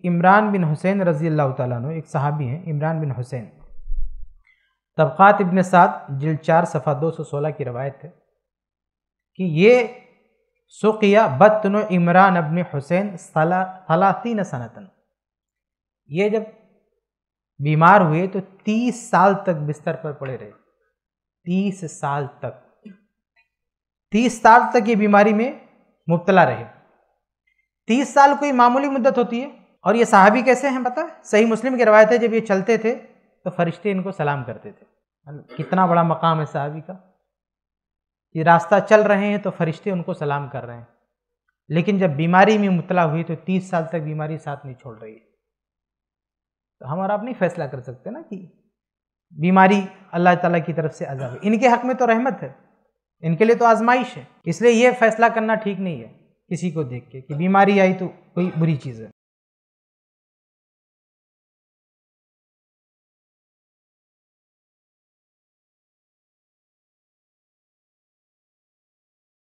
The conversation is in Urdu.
عمران بن حسین رضی اللہ تعالیٰ عنہ ایک صحابی ہیں، عمران بن حسین، طبقات ابن سعد جلد 4 صفحہ 216 کی روایت ہے کہ یہ سقیہ بطن عمران ابن حسین 30 سنتن، یہ جب بیمار ہوئے تو 30 سال تک بستر پر پڑے رہے، 30 سال تک، 30 سال تک یہ بیماری میں مبتلا رہے۔ 30 سال کوئی معمولی مدت ہوتی ہے، اور یہ صحابی کیسے ہیں پتہ ہے؟ صحیح مسلم کی روایت ہے جب یہ چلتے تھے تو فرشتے ان کو سلام کرتے تھے۔ کتنا بڑا مقام ہے صحابی کا، یہ راستہ چل رہے ہیں تو فرشتے ان کو سلام کر رہے ہیں، لیکن جب بیماری میں مبتلا ہوئی تو 30 سال تک بیماری ساتھ نہیں چھوڑ رہی ہے۔ تو ہم اور آپ نہیں فیصلہ کر سکتے نا کہ بیماری اللہ تعالیٰ کی طرف سے عذاب ہے، ان کے حق میں تو رحمت ہے، ان کے لیے تو آزمائش ہے، اس لیے یہ فیصلہ کرنا ٹھیک نہیں ہے کسی کو دیکھ کے کہ بیماری آئی تو کوئی بری چیز ہے۔